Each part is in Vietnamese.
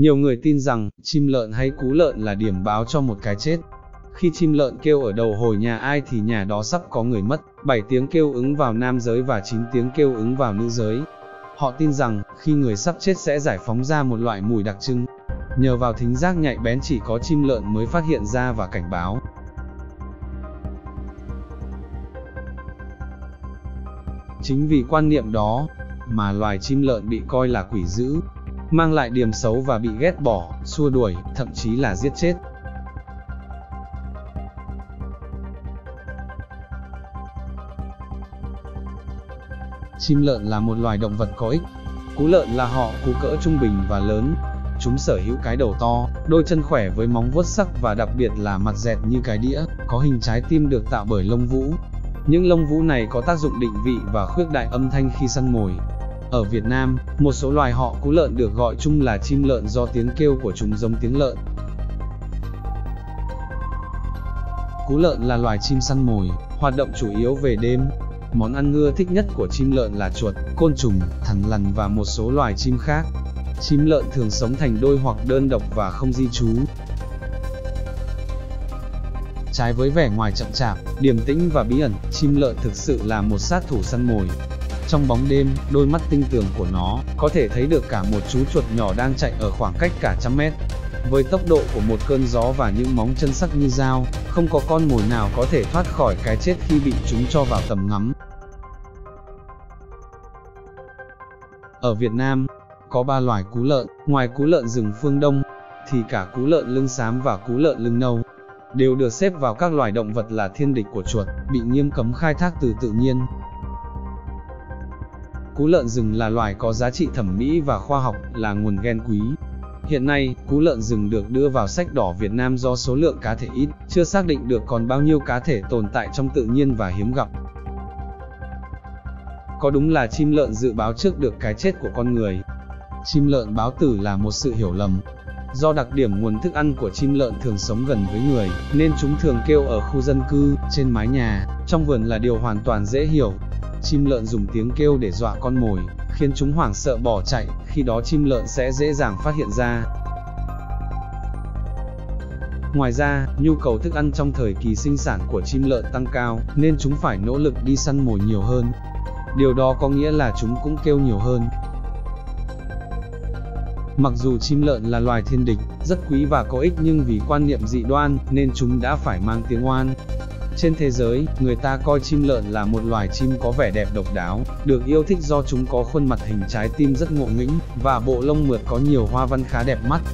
Nhiều người tin rằng, chim lợn hay cú lợn là điểm báo cho một cái chết. Khi chim lợn kêu ở đầu hồi nhà ai thì nhà đó sắp có người mất, 7 tiếng kêu ứng vào nam giới và 9 tiếng kêu ứng vào nữ giới. Họ tin rằng, khi người sắp chết sẽ giải phóng ra một loại mùi đặc trưng. Nhờ vào thính giác nhạy bén chỉ có chim lợn mới phát hiện ra và cảnh báo. Chính vì quan niệm đó, mà loài chim lợn bị coi là quỷ dữ, mang lại điểm xấu và bị ghét bỏ, xua đuổi, thậm chí là giết chết. Chim lợn là một loài động vật có ích. Cú lợn là họ cú cỡ trung bình và lớn. Chúng sở hữu cái đầu to, đôi chân khỏe với móng vuốt sắc và đặc biệt là mặt dẹt như cái đĩa, có hình trái tim được tạo bởi lông vũ. Những lông vũ này có tác dụng định vị và khuếch đại âm thanh khi săn mồi. Ở Việt Nam, một số loài họ cú lợn được gọi chung là chim lợn do tiếng kêu của chúng giống tiếng lợn. Cú lợn là loài chim săn mồi, hoạt động chủ yếu về đêm. Món ăn ưa thích nhất của chim lợn là chuột, côn trùng, thằn lằn và một số loài chim khác. Chim lợn thường sống thành đôi hoặc đơn độc và không di trú. Trái với vẻ ngoài chậm chạp, điềm tĩnh và bí ẩn, chim lợn thực sự là một sát thủ săn mồi. Trong bóng đêm, đôi mắt tinh tường của nó có thể thấy được cả một chú chuột nhỏ đang chạy ở khoảng cách cả trăm mét. Với tốc độ của một cơn gió và những móng chân sắc như dao, không có con mồi nào có thể thoát khỏi cái chết khi bị chúng cho vào tầm ngắm. Ở Việt Nam, có 3 loài cú lợn, ngoài cú lợn rừng phương Đông, thì cả cú lợn lưng xám và cú lợn lưng nâu đều được xếp vào các loài động vật là thiên địch của chuột, bị nghiêm cấm khai thác từ tự nhiên. Cú lợn rừng là loài có giá trị thẩm mỹ và khoa học, là nguồn gen quý. Hiện nay, cú lợn rừng được đưa vào sách đỏ Việt Nam do số lượng cá thể ít, chưa xác định được còn bao nhiêu cá thể tồn tại trong tự nhiên và hiếm gặp. Có đúng là chim lợn dự báo trước được cái chết của con người? Chim lợn báo tử là một sự hiểu lầm. Do đặc điểm nguồn thức ăn của chim lợn thường sống gần với người, nên chúng thường kêu ở khu dân cư, trên mái nhà, trong vườn là điều hoàn toàn dễ hiểu. Chim lợn dùng tiếng kêu để dọa con mồi, khiến chúng hoảng sợ bỏ chạy, khi đó chim lợn sẽ dễ dàng phát hiện ra. Ngoài ra, nhu cầu thức ăn trong thời kỳ sinh sản của chim lợn tăng cao, nên chúng phải nỗ lực đi săn mồi nhiều hơn. Điều đó có nghĩa là chúng cũng kêu nhiều hơn. Mặc dù chim lợn là loài thiên địch, rất quý và có ích nhưng vì quan niệm dị đoan, nên chúng đã phải mang tiếng oan. Trên thế giới, người ta coi chim lợn là một loài chim có vẻ đẹp độc đáo, được yêu thích do chúng có khuôn mặt hình trái tim rất ngộ nghĩnh, và bộ lông mượt có nhiều hoa văn khá đẹp mắt.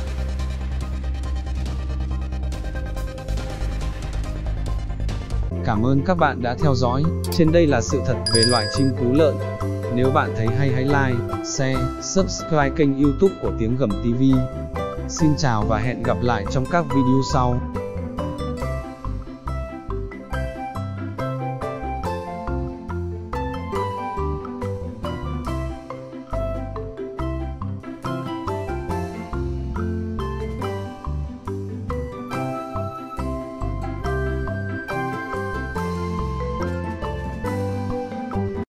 Cảm ơn các bạn đã theo dõi, trên đây là sự thật về loài chim cú lợn. Nếu bạn thấy hay hãy like, share, subscribe kênh YouTube của Tiếng Gầm TV. Xin chào và hẹn gặp lại trong các video sau.